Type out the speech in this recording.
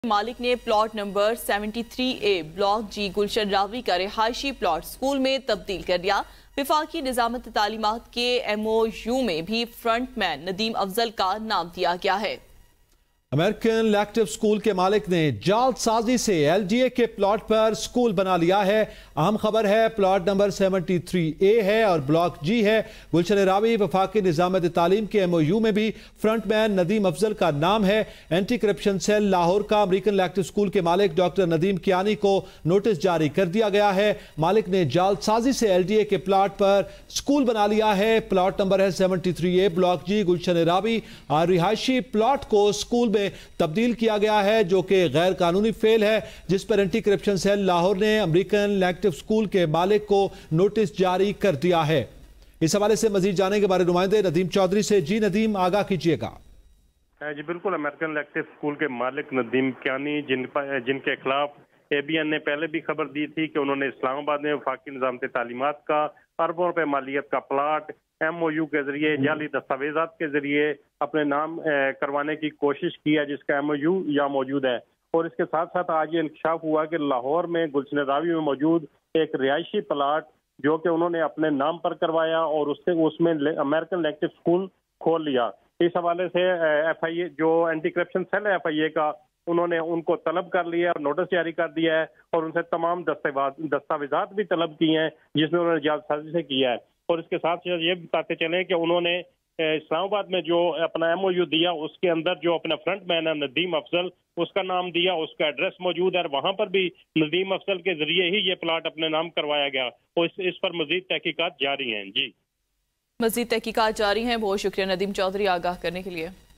मालिक ने plot number 73A block G Gulshan Ravi का रिहायशी प्लॉट स्कूल में तब्दील कर दिया। वफाकी निजामत तालीमात के MOU में भी फ्रंटमैन नदीम अफजल का नाम दिया गया है। अमेरिकन इलेक्टिव स्कूल के मालिक ने जालसाजी से LGA के प्लॉट पर स्कूल बना लिया है। अहम खबर है, प्लॉट नंबर 73A है और ब्लॉक G है। गुलशन रावी वफाकी निजामत तालीम के MOU में भी फ्रंटमैन नदीम अफजल का नाम है। एंटी करप्शन सेल लाहौर का अमेरिकन इलेक्टिव स्कूल के मालिक डॉक्टर नदीम कियानी को नोटिस जारी कर दिया गया है। मालिक ने जालसाजी से LGA के प्लॉट पर स्कूल बना लिया है। प्लॉट नंबर है 73A ब्लॉक G गुलशन रावी और रिहायशी प्लॉट को स्कूल में तब्दील किया गया है, जो कि गैर कानूनी फेल है, जिस पर एंटी करप्शन सेल लाहौर ने अमेरिकन इलेक्टिव स्कूल के मालिक को नोटिस जारी कर दिया है। इस हवाले से मजीद जानने के बारे नुमाइंदे नदीम चौधरी से। जी नदीम, आगाह कीजिएगा। जी बिल्कुल, अमेरिकन इलेक्टिव स्कूल के मालिक नदीम कियानी जिनके खिलाफ ABN ने पहले भी खबर दी थी कि उन्होंने इस्लामाबाद में वफाकी निजामत तालीमात का अरबों रुपए मालियत का प्लाट MOU के जरिए जाली दस्तावेजात के जरिए अपने नाम करवाने की कोशिश की है, जिसका MOU यहाँ मौजूद है। और इसके साथ साथ आज ये इंकशाफ हुआ कि लाहौर में गुलशन रावी में मौजूद एक रिहायशी प्लाट जो कि उन्होंने अपने नाम पर करवाया और उसमें अमेरिकन इलेक्टिव स्कूल खोल लिया। इस हवाले से FIA जो एंटी करप्शन सेल है FIA का, उन्होंने उनको तलब कर लिया और नोटिस जारी कर दिया है और उनसे तमाम दस्तावेजात भी तलब किए हैं जिसमें उन्होंने जालसाजी से किया है। और इसके साथ साथ ये बताते चले कि उन्होंने इस्लामाबाद में जो अपना MOU दिया उसके अंदर जो अपना फ्रंट मैन है नदीम अफजल, उसका नाम दिया, उसका एड्रेस मौजूद है। वहां पर भी नदीम अफजल के जरिए ही ये प्लाट अपने नाम करवाया गया और इस पर मजीद तहकीकात जारी हैं। जी मजीद तहकीकात जारी हैं। बहुत शुक्रिया नदीम चौधरी आगाह करने के लिए।